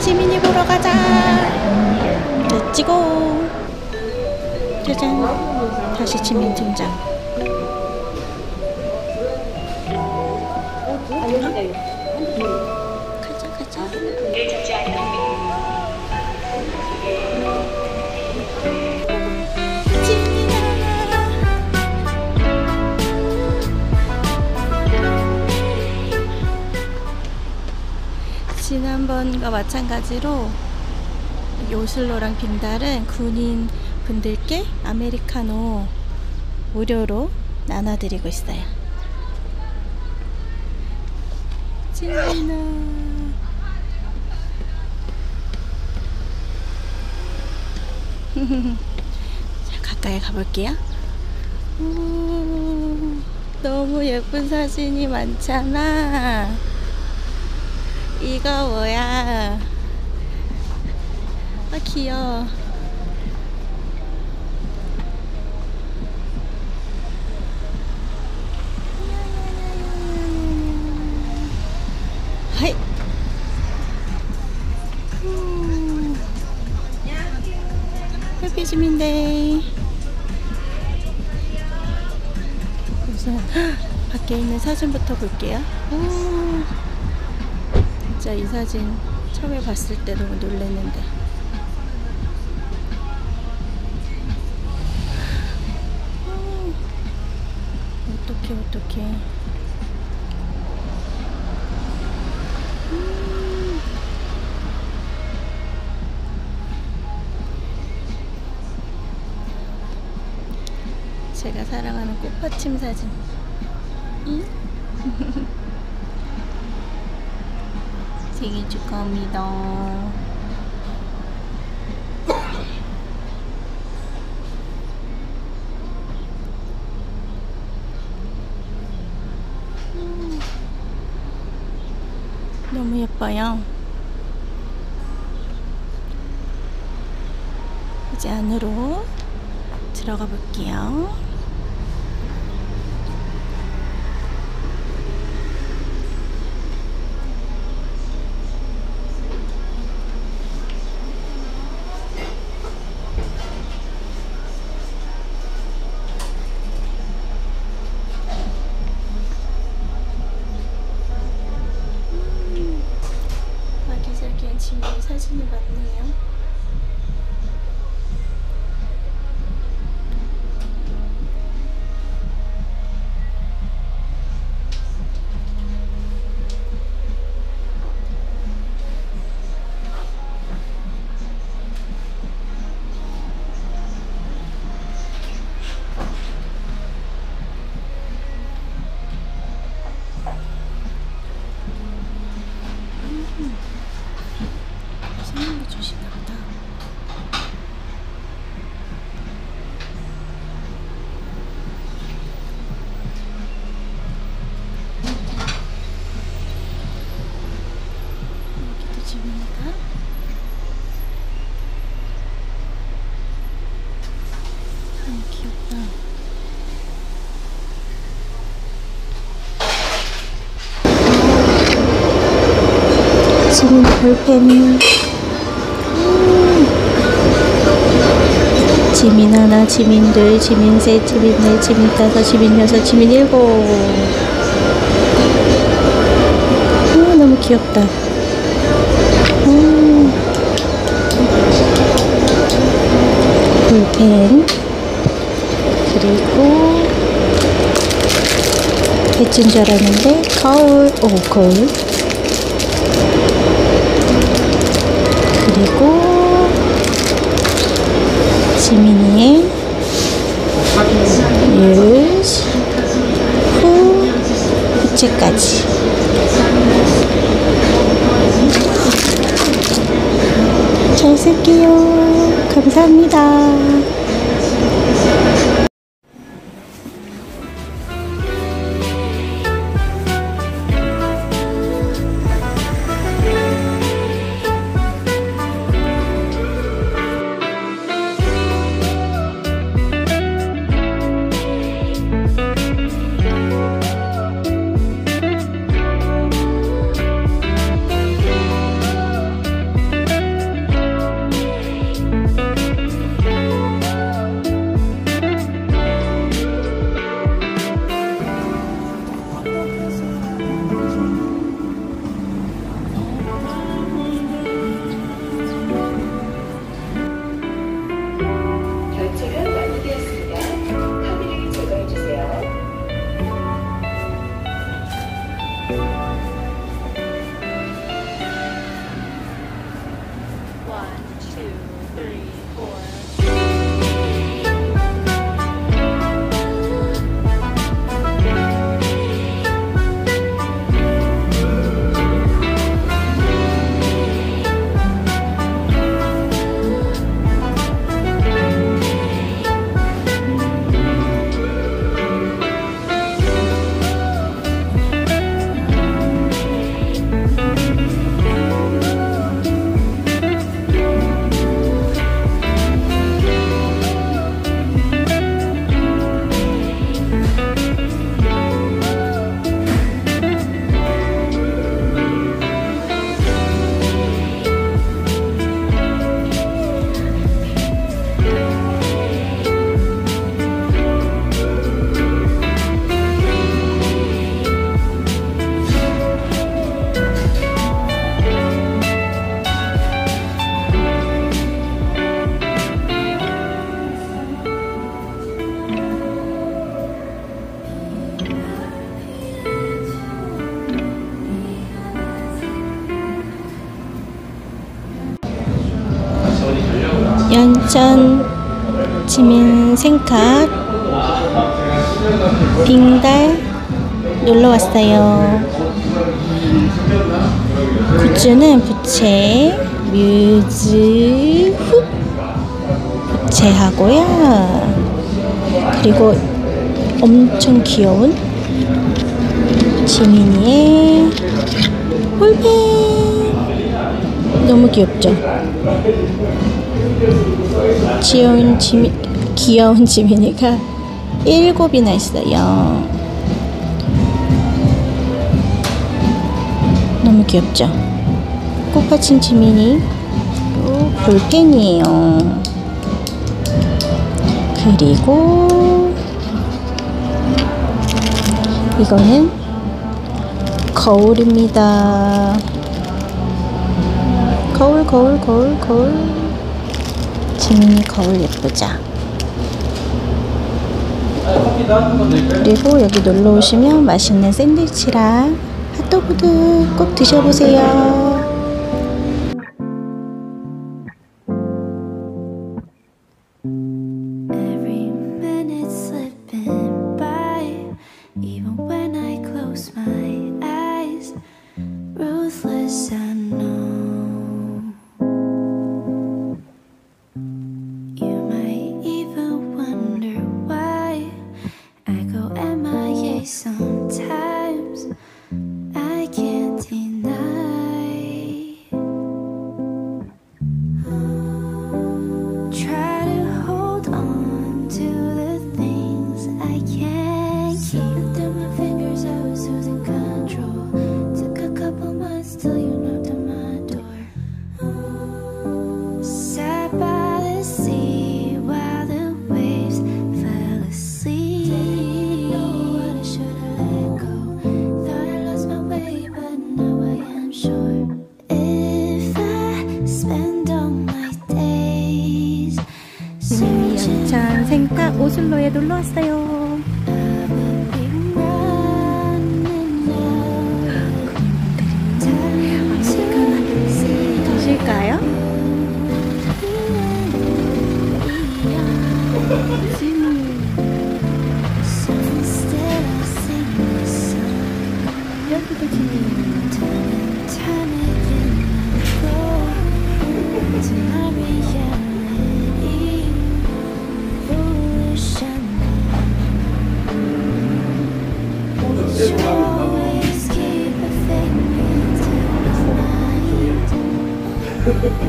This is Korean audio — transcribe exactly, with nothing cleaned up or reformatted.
지민이 보러 가자. 렛츠고. 짜잔. 다시 지민 등장. 가자 가자. 지난번과 마찬가지로 오슬로랑 빙달은 군인 분들께 아메리카노 무료로 나눠드리고 있어요. 지민아. 자, 가까이 가볼게요. 오, 너무 예쁜 사진이 많잖아. 이거 뭐야? 아, 귀여워. 하이. 해피 지민데이. 우선 밖에 있는 사진부터 볼게요. 오. 진짜 이 사진 처음에 봤을 때 너무 놀랐는데. 오, 어떡해 어떡해. 음. 제가 사랑하는 꽃받침 사진. 응? 생일 축하합니다. 음, 너무 예뻐요. 이제 안으로 들어가 볼게요. 지민이 사진이 많네요. 지민 볼펜. 음. 지민 하나, 지민 둘, 지민 셋, 지민 넷, 지민 다섯, 지민 여섯, 지민 일곱. 오, 너무 귀엽다. 음. 볼펜. 그리고 배지인 줄 알았는데 거울. 오, 거울. 그리고 지민이의 일, 후, 부채까지. 잘 쓸게요. 감사합니다. 예언천 지민 생카 빙달 놀러 왔어요. 굿즈는 부채, 뮤즈, 훅 부채하고요. 그리고 엄청 귀여운 지민이의 볼펜 너무 귀엽죠? 귀여운 지민, 귀여운 지민이가 일곱이나 있어요. 너무 귀엽죠? 꽃받친 지민이 또 볼펜이에요. 그리고 이거는 거울입니다. 거울 거울 거울 거울 지민이 거울 예쁘죠? 그리고 여기 놀러 오시면 맛있는 샌드위치랑 핫도그도 꼭 드셔보세요. Sometimes I can't deny. Try to hold on to the things I can't keep. Through my fingers I was losing control. Took a couple months till you knocked on my door. Sat by the sea while the waves fell asleep. Didn't know what I should have let go. Thought I lost my way, but now I am sure. If I spend all my days 지민이 예언천 생카 오슬로에 놀러 왔어요. 드실까요? 여기도 지민. Always keep a thing into his mind.